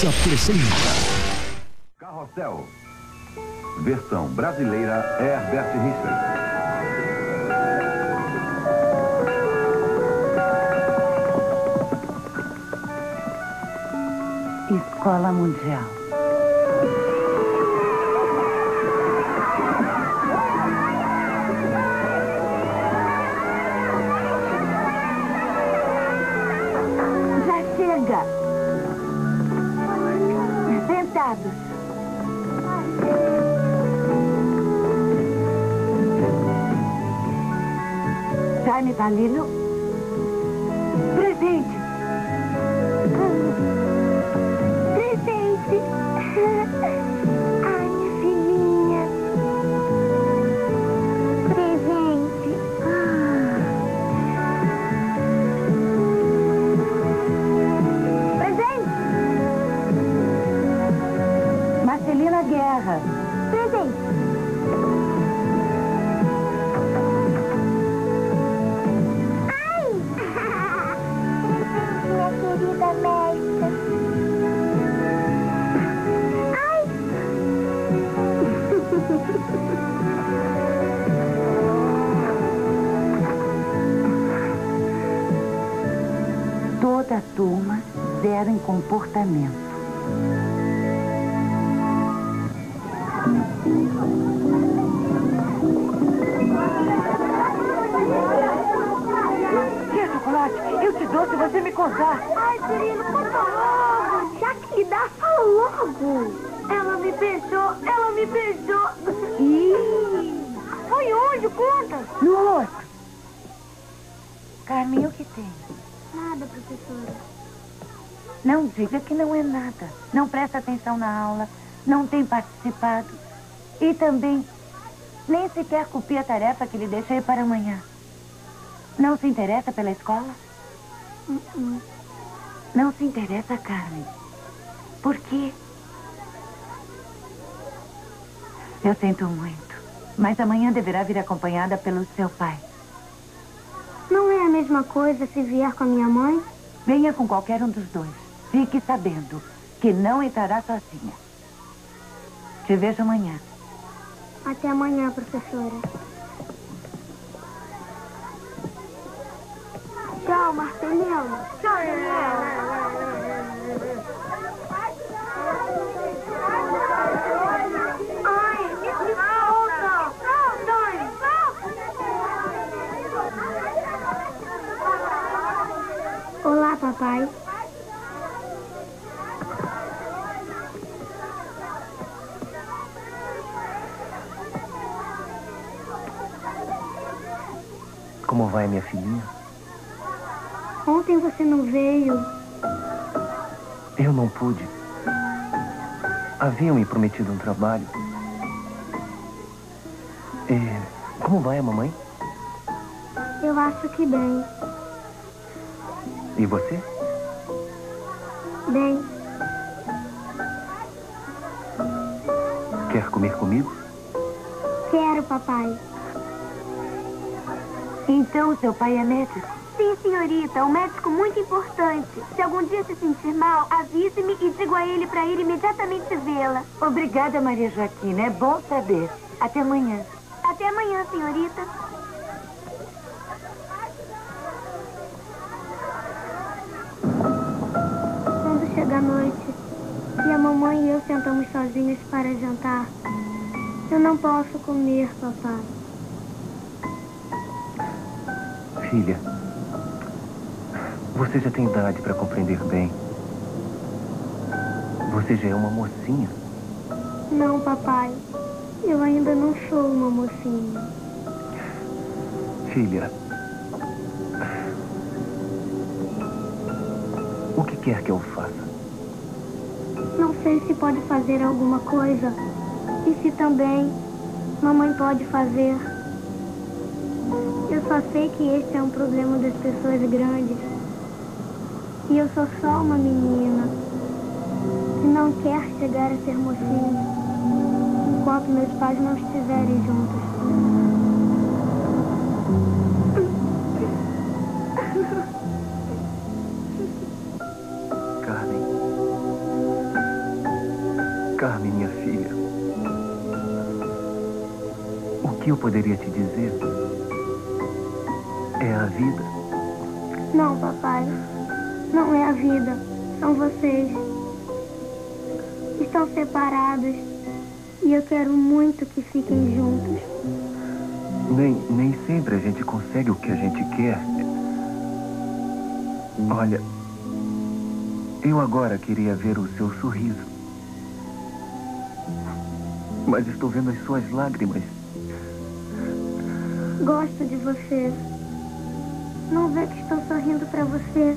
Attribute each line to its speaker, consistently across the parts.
Speaker 1: Mix apresenta
Speaker 2: Carrossel. Versão brasileira Herbert Richards.
Speaker 3: Escola Mundial. Já chega. Sentados. Jaime Palilo. Presente.
Speaker 4: Ai, minha filhinha. Presente.
Speaker 3: Presente. Marcelina Guerra.
Speaker 4: Presente. Ai! Minha querida mestra.
Speaker 3: Toda a turma, 0 em comportamento. Quer chocolate? Eu te dou se você me contar.
Speaker 4: Ai, Cirilo, conta logo. Já que lhe dá, fala logo. Ela me beijou, ela me beijou.
Speaker 3: Ih,
Speaker 4: Foi onde? Conta.
Speaker 3: no rosto. Carmen, o que tem?
Speaker 4: Nada, professora.
Speaker 3: Não diga que não é nada. Não presta atenção na aula, não tem participado. E também, nem sequer cumpri a tarefa que lhe deixei para amanhã. Não se interessa pela escola? Não se interessa, Carmen. Por quê? Eu sinto muito. Mas amanhã deverá vir acompanhada pelo seu pai.
Speaker 4: Não é a mesma coisa se vier com a minha mãe?
Speaker 3: Venha com qualquer um dos dois. Fique sabendo que não entrará sozinha. Te vejo amanhã.
Speaker 4: Até amanhã, professora. Tchau, Marcelino. Tchau, Ai, volta. Olá, papai.
Speaker 5: Como vai, minha filhinha?
Speaker 4: Ontem você não veio.
Speaker 5: Eu não pude. Haviam me prometido um trabalho. Como vai a mamãe?
Speaker 4: Eu acho que bem.
Speaker 5: E você?
Speaker 4: Bem,
Speaker 5: Quer comer comigo?
Speaker 4: quero, papai.
Speaker 3: Então, seu pai é médico?
Speaker 4: Sim, senhorita. Um médico muito importante. Se algum dia se sentir mal, avise-me e digo a ele para ir imediatamente vê-la.
Speaker 3: Obrigada, Maria Joaquina. É bom saber. Até amanhã.
Speaker 4: Até amanhã, senhorita. Quando chega a noite e a mamãe e eu sentamos sozinhos para jantar, eu não posso comer, papai.
Speaker 5: Filha, você já tem idade para compreender bem. Você já é uma mocinha.
Speaker 4: Não, papai. Eu ainda não sou uma mocinha.
Speaker 5: Filha, o que quer que eu faça?
Speaker 4: Não sei se pode fazer alguma coisa. E se também mamãe pode fazer. Eu só sei que esse é um problema das pessoas grandes. E eu sou só uma menina que não quer chegar a ser mocinha enquanto meus pais não estiverem juntos.
Speaker 5: Carmen, filha. O que eu poderia te dizer é a vida.
Speaker 4: Não, papai. Não é a vida. São vocês. Estão separados. E eu quero muito que fiquem juntos.
Speaker 5: Nem sempre a gente consegue o que a gente quer. Olha, eu agora queria ver o seu sorriso. Mas estou vendo as suas lágrimas.
Speaker 4: Gosto de você. Não vê que estou sorrindo pra você.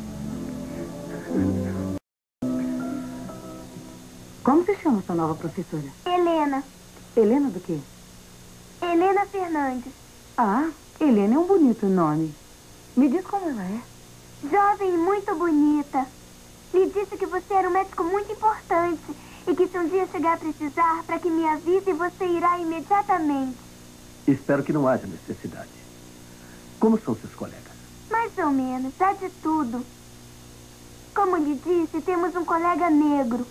Speaker 3: Como se chama sua nova professora?
Speaker 4: Helena.
Speaker 3: Helena do quê?
Speaker 4: Helena Fernandes.
Speaker 3: Ah, Helena é um bonito nome. Me diz como ela é.
Speaker 4: Jovem e muito bonita. Me disse que você era um médico muito importante e que se um dia chegar a precisar, para que me avise, você irá imediatamente.
Speaker 1: Espero que não haja necessidade. Como são seus colegas?
Speaker 4: Mais ou menos, há de tudo. Como lhe disse, temos um colega negro.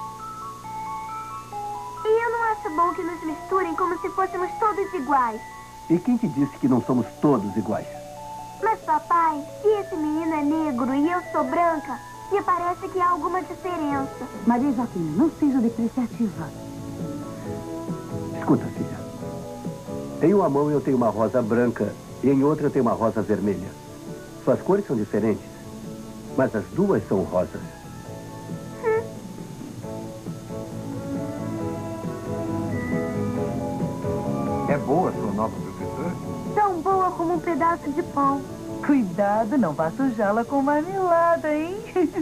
Speaker 4: E eu não acho bom que nos misturem como se fôssemos todos iguais.
Speaker 1: E quem te disse que não somos todos iguais?
Speaker 4: Mas, papai, se esse menino é negro e eu sou branca, me parece que há alguma diferença.
Speaker 3: Maria Joaquina, não seja depreciativa.
Speaker 1: Escuta, filha. Em uma mão eu tenho uma rosa branca e em outra eu tenho uma rosa vermelha. Suas cores são diferentes, mas as duas são rosas.
Speaker 2: É boa a sua nova professora?
Speaker 4: Tão boa como um pedaço de pão.
Speaker 3: Cuidado, não vá sujá-la com marmelada, hein?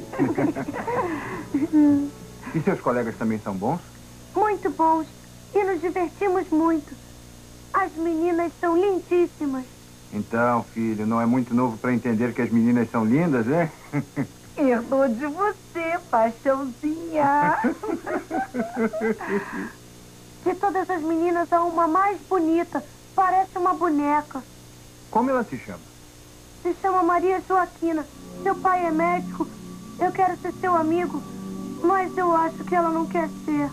Speaker 2: E seus colegas também são bons?
Speaker 4: Muito bons. E nos divertimos muito. As meninas são lindíssimas.
Speaker 2: Então, filho, não é muito novo para entender que as meninas são lindas, né?
Speaker 3: Herdou de você, paixãozinha.
Speaker 4: De todas as meninas, há uma mais bonita. Parece uma boneca.
Speaker 2: Como ela se chama?
Speaker 4: Se chama Maria Joaquina. Seu pai é médico. Eu quero ser seu amigo. Mas eu acho que ela não quer ser.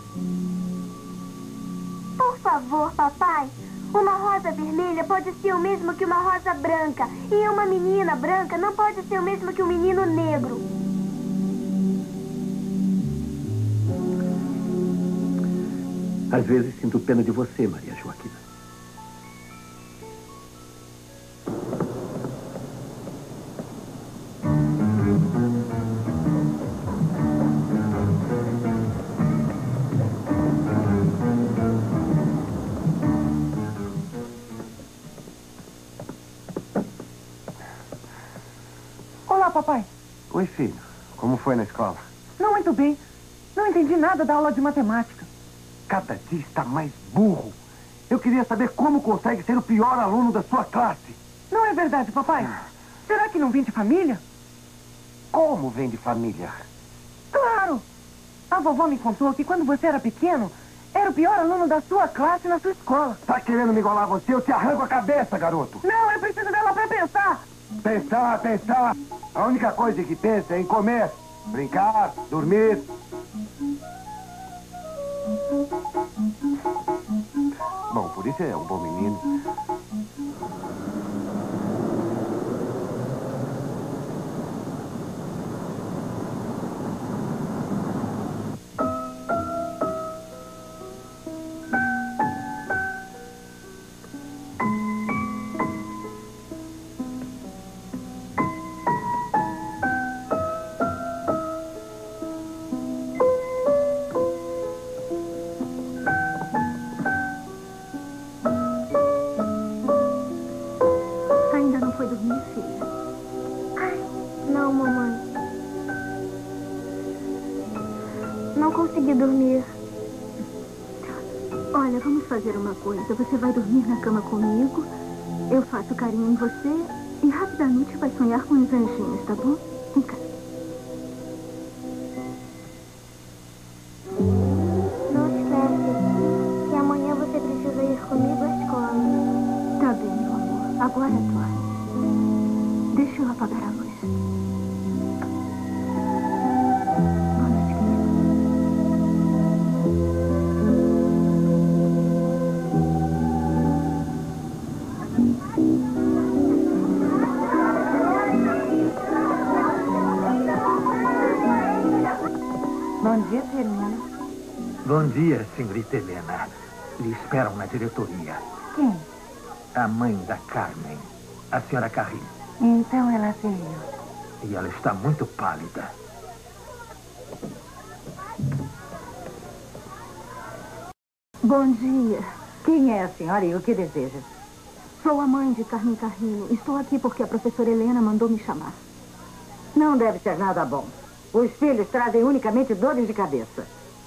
Speaker 4: Por favor, papai. Uma rosa vermelha pode ser o mesmo que uma rosa branca. E uma menina branca não pode ser o mesmo que um menino negro.
Speaker 1: Às vezes sinto pena de você, Maria Joaquina.
Speaker 3: Olá, papai.
Speaker 1: Oi, filho. Como foi na escola?
Speaker 3: Não muito bem. Não entendi nada da aula de matemática.
Speaker 1: Cada dia está mais burro. Eu queria saber como consegue ser o pior aluno da sua classe.
Speaker 3: Não é verdade, papai? Será que não vem de família?
Speaker 1: Como vem de família?
Speaker 3: Claro! A vovó me contou que quando você era pequeno, era o pior aluno da sua classe na sua escola.
Speaker 1: Tá querendo me igualar você? Eu te arranco a cabeça, garoto.
Speaker 3: Não, eu preciso dela pra pensar.
Speaker 1: Pensar, pensar. A única coisa que pensa é em comer, brincar, dormir. Bom, por isso é um bom menino.
Speaker 4: Ainda não foi dormir, filha? Ai, não, mamãe. Não consegui dormir.
Speaker 6: Olha, vamos fazer uma coisa. Você vai dormir na cama comigo, eu faço carinho em você e rapidamente vai sonhar com os anjinhos, tá bom? Vem cá.
Speaker 4: Não esquece que amanhã você precisa ir comigo à escola.
Speaker 6: Tá bem, meu amor. Agora dorme. Deixa eu apagar a luz. Boa noite, querido.
Speaker 7: dia, senhorita Helena. Lhe esperam na diretoria.
Speaker 3: Quem?
Speaker 7: A mãe da Carmen, a senhora Carrilho.
Speaker 3: Então ela veio.
Speaker 7: E ela está muito pálida.
Speaker 6: Bom dia.
Speaker 3: Quem é a senhora e o que deseja?
Speaker 6: Sou a mãe de Carmen Carrilho. Estou aqui porque a professora Helena mandou me chamar.
Speaker 3: Não deve ser nada bom. Os filhos trazem unicamente dores de cabeça.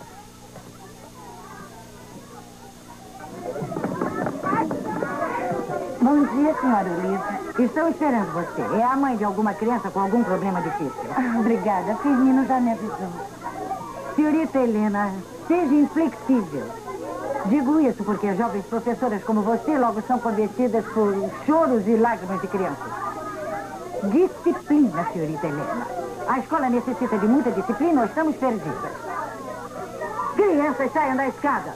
Speaker 3: Bom dia, senhora Olivia. Estou esperando você. É a mãe de alguma criança com algum problema difícil. Obrigada. Firmino já me avisou. Senhorita Helena, seja inflexível. Digo isso porque jovens professoras como você logo são convertidas por choros e lágrimas de crianças. Disciplina, senhorita Helena. A escola necessita de muita disciplina ou estamos perdidas. Crianças, saiam da escada.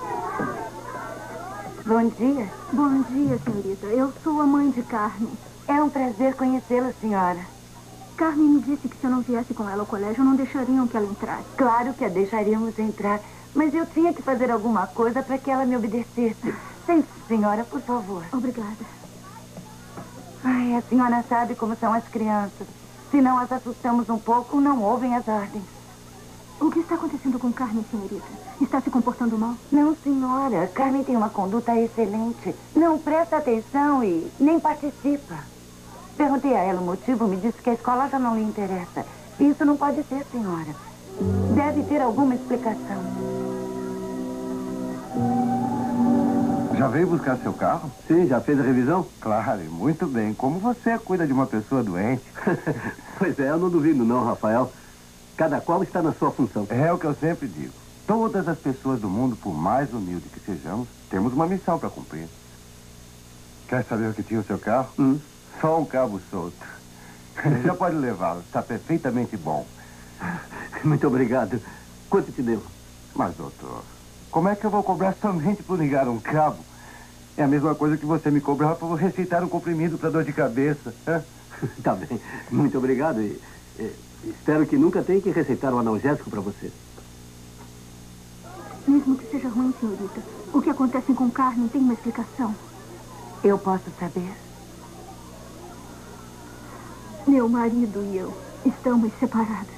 Speaker 3: Bom dia.
Speaker 6: Bom dia, senhorita. Eu sou a mãe de Carmen.
Speaker 3: É um prazer conhecê-la, senhora.
Speaker 6: Carmen me disse que se eu não viesse com ela ao colégio, não deixariam que ela entrasse.
Speaker 3: Claro que a deixaríamos entrar, mas eu tinha que fazer alguma coisa para que ela me obedecesse. Sente-se, senhora, por favor.
Speaker 6: Obrigada.
Speaker 3: Ai, a senhora sabe como são as crianças. Se não as assustamos um pouco, não ouvem as ordens.
Speaker 6: O que está acontecendo com Carmen, senhorita? Está se comportando mal?
Speaker 3: Não, senhora. Carmen tem uma conduta excelente. Não presta atenção e nem participa. Perguntei a ela o motivo, me disse que a escola já não lhe interessa. Isso não pode ser, senhora. Deve ter alguma explicação.
Speaker 2: Já veio buscar seu carro?
Speaker 1: Sim, já fez a revisão?
Speaker 2: Claro, muito bem. Como você cuida de uma pessoa doente?
Speaker 1: Pois é, eu não duvido não, Rafael. Cada qual está na sua função.
Speaker 2: É o que eu sempre digo. Todas as pessoas do mundo, por mais humilde que sejamos, temos uma missão para cumprir. Quer saber o que tinha o seu carro? Só um cabo solto. Já pode levá-lo. Está perfeitamente bom.
Speaker 1: Muito obrigado. Quanto te deu?
Speaker 2: Mas, doutor, como é que eu vou cobrar somente por ligar um cabo? É a mesma coisa que você me cobrar por receitar um comprimido para dor de cabeça.
Speaker 1: Tá bem. Muito obrigado e espero que nunca tenha que receitar um analgésico para você.
Speaker 6: Mesmo que seja ruim, senhorita, o que acontece com Carmen tem uma explicação.
Speaker 3: Eu posso saber?
Speaker 6: Meu marido e eu estamos separados.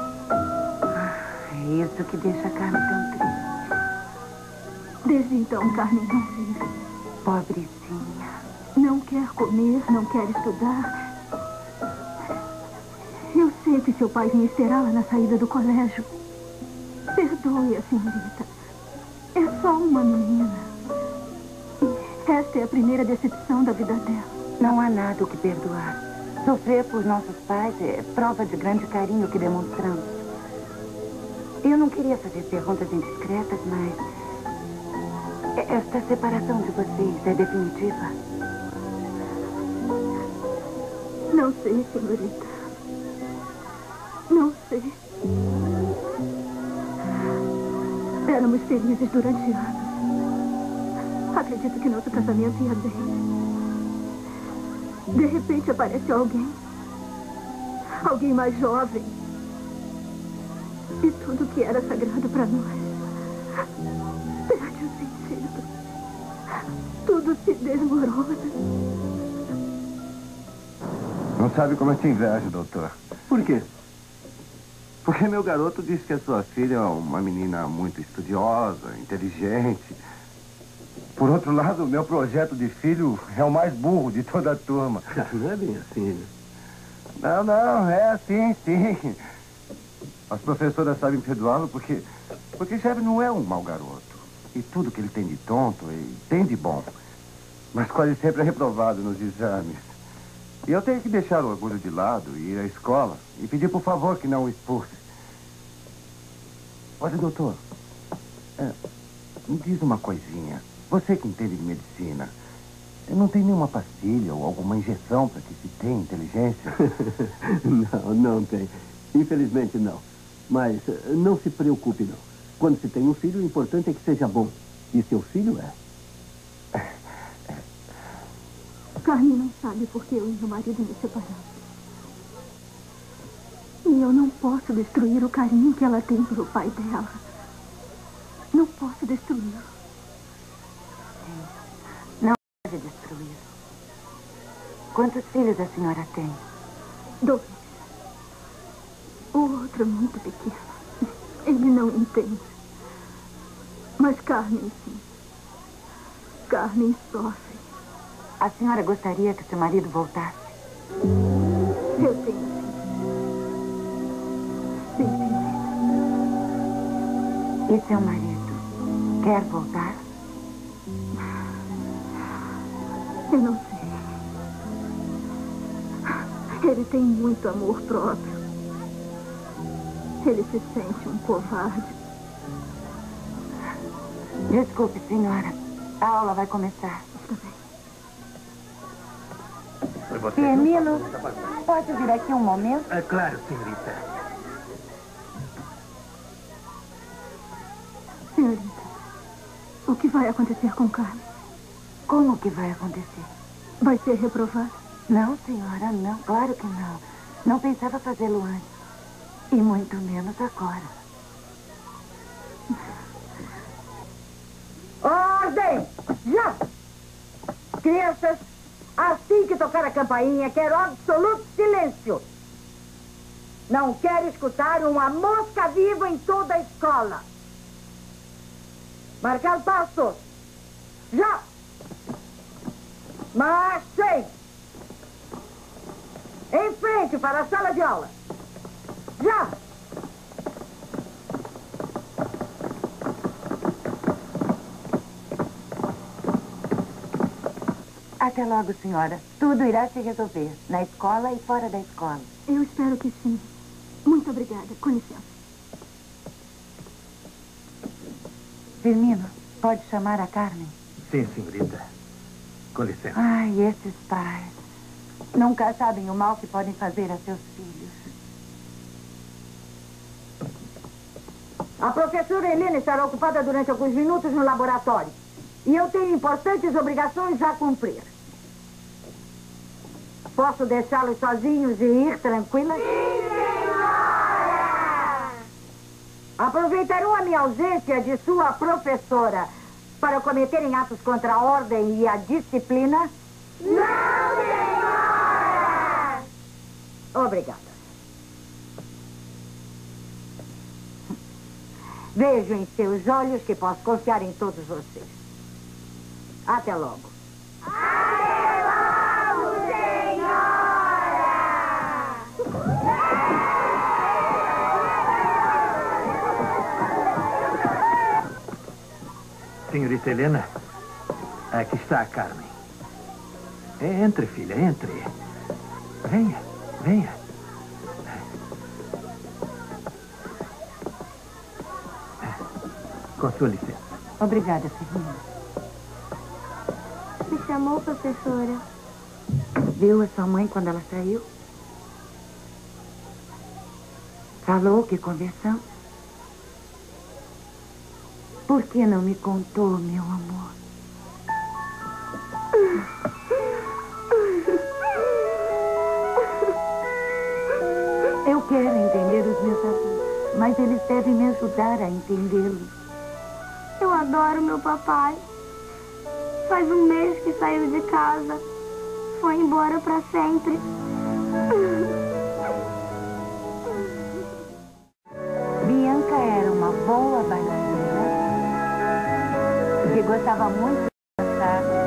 Speaker 3: É isso que deixa a Carmen tão triste.
Speaker 6: Desde então, Carmen não vive.
Speaker 3: Pobrezinha.
Speaker 6: Não quer comer, não quer estudar. Eu sei que seu pai vem esperá-la na saída do colégio. Perdoe-a, senhorita. É só uma menina. E esta é a primeira decepção da vida dela.
Speaker 3: Não há nada o que perdoar. Sofrer por nossos pais é prova de grande carinho que demonstramos. Eu não queria fazer perguntas indiscretas, mas... esta separação de vocês é definitiva?
Speaker 6: Não sei, senhorita. Não sei. Éramos felizes durante anos. Acredito que nosso casamento ia bem. De repente aparece alguém. Alguém mais jovem. E tudo que era sagrado para nós perde o sentido. Tudo se desmorona.
Speaker 2: Não sabe como eu te invejo, doutor.
Speaker 1: Por quê?
Speaker 2: Porque meu garoto disse que a sua filha é uma menina muito estudiosa, inteligente. Por outro lado, o meu projeto de filho é o mais burro de toda a turma.
Speaker 1: Não é bem assim, né?
Speaker 2: Não, é assim, sim. As professoras sabem perdoá-lo porque Jerry não é um mau garoto. E tudo que ele tem de tonto, ele tem de bom. Mas quase sempre é reprovado nos exames. E eu tenho que deixar o orgulho de lado e ir à escola e pedir por favor que não o expulse. Olha, doutor, me diz uma coisinha. Você que entende de medicina, não tem nenhuma pastilha ou alguma injeção para que se tenha inteligência?
Speaker 1: Não tem. Infelizmente, não. Mas não se preocupe, não. Quando se tem um filho, o importante é que seja bom. E seu filho é.
Speaker 6: Carmen não sabe por que eu e meu marido nos separamos. E eu não posso destruir o carinho que ela tem pelo pai dela. Não posso destruí-lo.
Speaker 3: Não pode destruí-lo. Quantos filhos a senhora tem?
Speaker 6: 2. O outro é muito pequeno. Ele não entende. Mas Carmen, sim. Carmen sofre.
Speaker 3: A senhora gostaria que seu marido voltasse?
Speaker 6: Eu tenho, sim. Sim, senhorita.
Speaker 3: E seu marido quer voltar?
Speaker 6: Eu não sei. Ele tem muito amor próprio. Ele se sente um covarde.
Speaker 3: Desculpe, senhora. A aula vai começar.
Speaker 6: Está bem.
Speaker 3: Firmino, pode vir aqui um momento?
Speaker 7: É claro, senhorita.
Speaker 6: Senhorita, o que vai acontecer com Carmen?
Speaker 3: Como que vai acontecer?
Speaker 6: Vai ser reprovada?
Speaker 3: Não, senhora, não. Claro que não. Não pensava fazê-lo antes. E muito menos agora.
Speaker 8: Ordem! Já! Crianças, assim que tocar a campainha, quero absoluto silêncio. Não quero escutar uma mosca viva em toda a escola. Marcar passos. Já! Marchem! Em frente para a sala de aula. Já!
Speaker 3: Até logo, senhora. Tudo irá se resolver. Na escola e fora da escola.
Speaker 6: Eu espero que sim. Muito obrigada. Com licença.
Speaker 3: Firmino, pode chamar a Carmen?
Speaker 7: Sim, senhorita. Com licença.
Speaker 3: Ai, esses pais. Nunca sabem o mal que podem fazer a seus filhos.
Speaker 8: A professora Helena estará ocupada durante alguns minutos no laboratório. E eu tenho importantes obrigações a cumprir. Posso deixá-los sozinhos e ir tranquila? Sim, senhora! Aproveitarão a minha ausência de sua professora para cometerem atos contra a ordem e a disciplina? Não, senhora! Obrigada. Vejo em seus olhos que posso confiar em todos vocês. Até logo. Até logo, senhora!
Speaker 7: Senhorita Helena, aqui está a Carmen. Entre, filha, entre. Venha, venha. Com sua licença.
Speaker 3: Obrigada, Firmino.
Speaker 4: Me chamou, professora.
Speaker 3: Viu a sua mãe quando ela saiu? Falou que conversamos? Por que não me contou, meu amor? Eu quero entender os meus adultos, mas eles devem me ajudar a entendê-los.
Speaker 4: Eu adoro meu papai. Faz um mês que saiu de casa. Foi embora pra sempre.
Speaker 3: Bianca era uma boa bailarina que gostava muito de dançar.